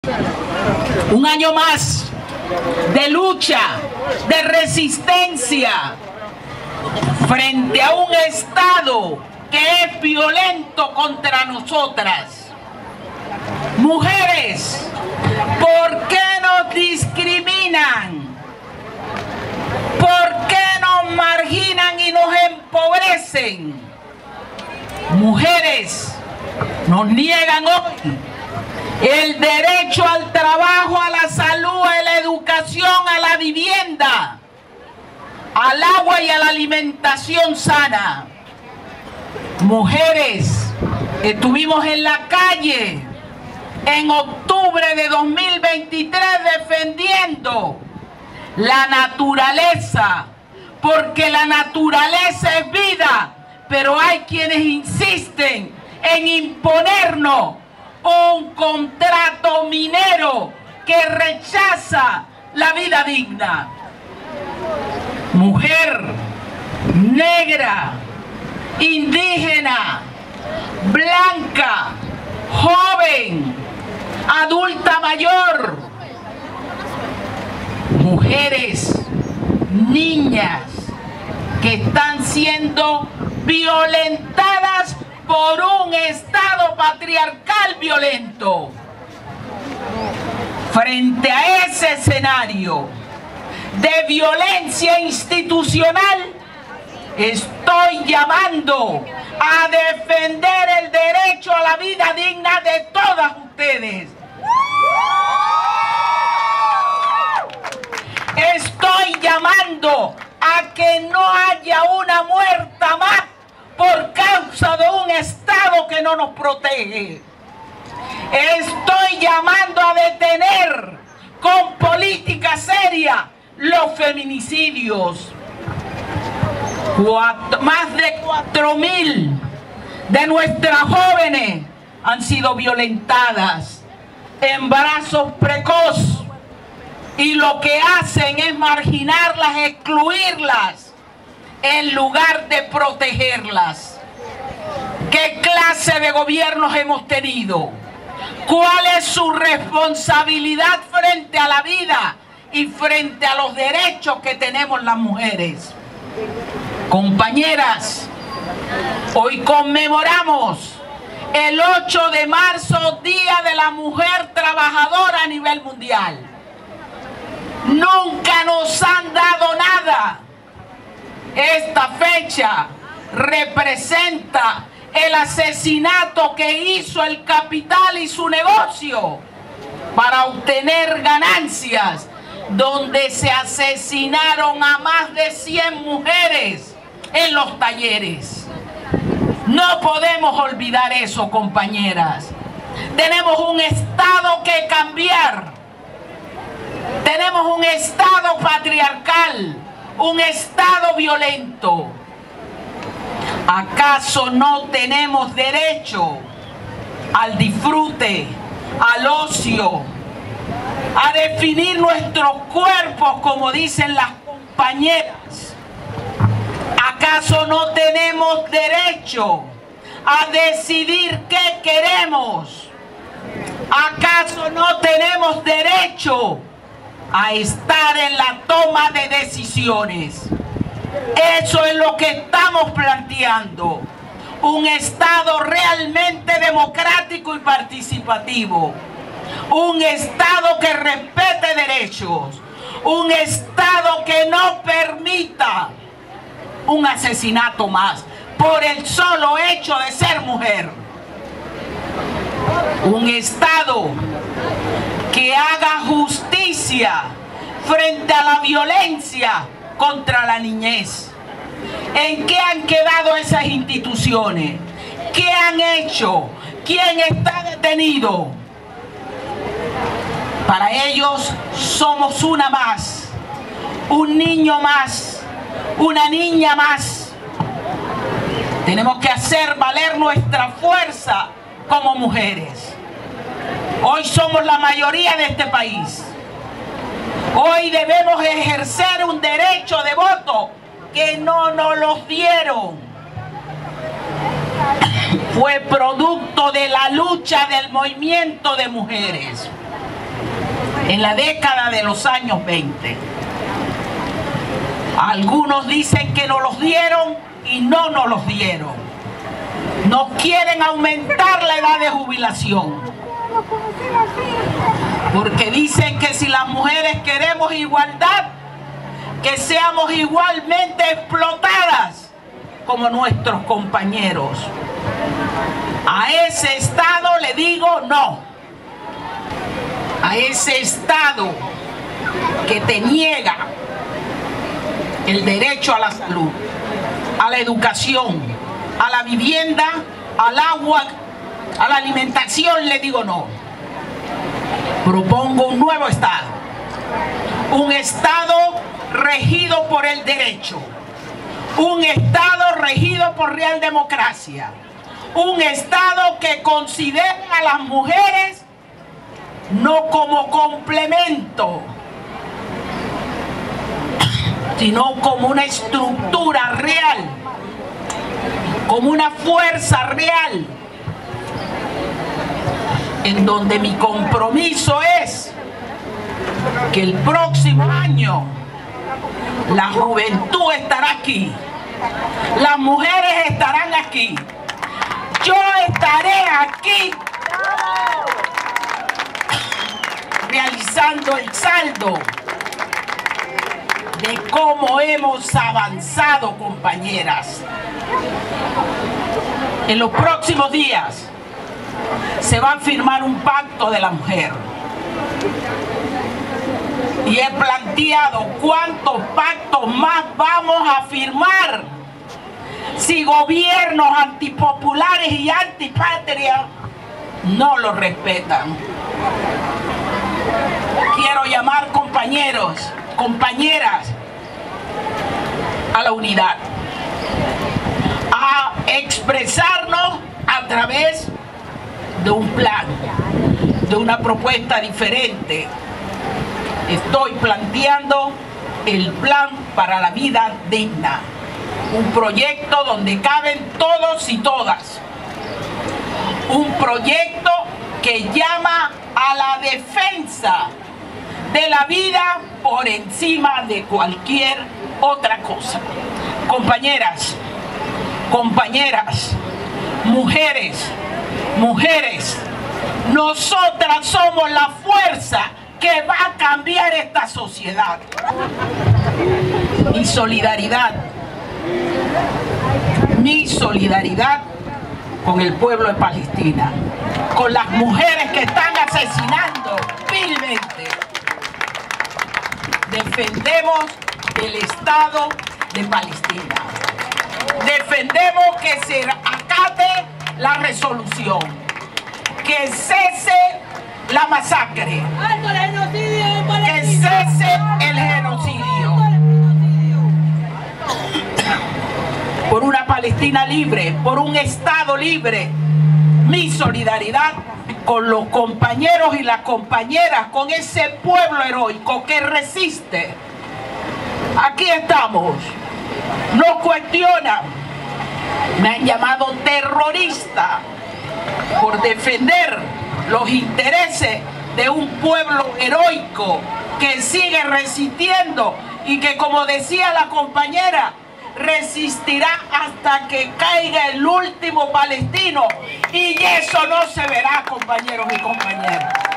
Un año más de lucha, de resistencia frente a un Estado que es violento contra nosotras. Mujeres, ¿por qué nos discriminan? ¿Por qué nos marginan y nos empobrecen? Mujeres, nos niegan hoy el derecho al trabajo, a la salud, a la educación, a la vivienda, al agua y a la alimentación sana. Mujeres, estuvimos en la calle en octubre de 2023 defendiendo la naturaleza, porque la naturaleza es vida, pero hay quienes insisten en imponernos un contrato minero que rechaza la vida digna. Mujer, negra, indígena, blanca, joven, adulta mayor, mujeres, niñas que están siendo violentadas por un Estado patriarcal violento. Frente a ese escenario de violencia institucional, estoy llamando a defender el derecho a la vida digna de todas ustedes. Estoy llamando a que no haya una muerta más por causa de un Estado que no nos protege. Estoy llamando a detener con política seria los feminicidios. Más de 4.000 de nuestras jóvenes han sido violentadas, embarazos precoces, y lo que hacen es marginarlas, excluirlas, en lugar de protegerlas. ¿Qué clase de gobiernos hemos tenido? ¿Cuál es su responsabilidad frente a la vida y frente a los derechos que tenemos las mujeres? Compañeras, hoy conmemoramos el 8 de marzo, Día de la Mujer Trabajadora a nivel mundial. Nunca nos han dado nada. Esta fecha representa el asesinato que hizo el capital y su negocio para obtener ganancias, donde se asesinaron a más de 100 mujeres en los talleres. No podemos olvidar eso, compañeras. Tenemos un Estado que cambiar. Tenemos un Estado patriarcal, un Estado violento. ¿Acaso no tenemos derecho al disfrute, al ocio, a definir nuestros cuerpos como dicen las compañeras? ¿Acaso no tenemos derecho a decidir qué queremos? ¿Acaso no tenemos derecho a estar en la toma de decisiones? Eso es lo que estamos planteando. Un Estado realmente democrático y participativo. Un Estado que respete derechos. Un Estado que no permita un asesinato más por el solo hecho de ser mujer. Un Estado que haga justicia frente a la violencia contra la niñez. ¿En qué han quedado esas instituciones? ¿Qué han hecho? ¿Quién está detenido? Para ellos somos una más, un niño más, una niña más. Tenemos que hacer valer nuestra fuerza como mujeres. Hoy somos la mayoría de este país. Hoy debemos ejercer un derecho de voto que no nos los dieron. Fue producto de la lucha del movimiento de mujeres. en la década de los años 20. Algunos dicen que nos los dieron y no nos los dieron. Nos quieren aumentar la edad de jubilación, porque dicen que si las mujeres queremos igualdad, que seamos igualmente explotadas como nuestros compañeros. A ese Estado le digo no. A ese Estado que te niega el derecho a la salud, a la educación, a la vivienda, al agua, a la alimentación, le digo no. Propongo un nuevo Estado. Un Estado regido por el derecho. Un Estado regido por real democracia. Un Estado que considere a las mujeres no como complemento, sino como una estructura real, como una fuerza real, en donde mi compromiso es que el próximo año la juventud estará aquí, las mujeres estarán aquí, yo estaré aquí realizando el saldo de cómo hemos avanzado, compañeras. En los próximos días se va a firmar un pacto de la mujer. Y he planteado cuántos pactos más vamos a firmar si gobiernos antipopulares y antipatria no lo respetan. Quiero llamar, compañeros, compañeras, a la unidad, a expresarnos a través de un plan, de una propuesta diferente. Estoy planteando el plan para la vida digna, un proyecto donde caben todos y todas, un proyecto que llama a la defensa de la vida por encima de cualquier otra cosa. Compañeras, compañeras, mujeres, nosotras somos la fuerza que va a cambiar esta sociedad. Mi solidaridad con el pueblo de Palestina, con las mujeres que están asesinando vilmente. Defendemos el Estado de Palestina. Defendemos que se acate la resolución, que cese la masacre, que cese el genocidio. Por una Palestina libre, por un Estado libre. Mi solidaridad con los compañeros y las compañeras, con ese pueblo heroico que resiste. Aquí estamos. No cuestionan. Me han llamado terrorista por defender los intereses de un pueblo heroico que sigue resistiendo y que, como decía la compañera, resistirá hasta que caiga el último palestino, y eso no se verá, compañeros y compañeras.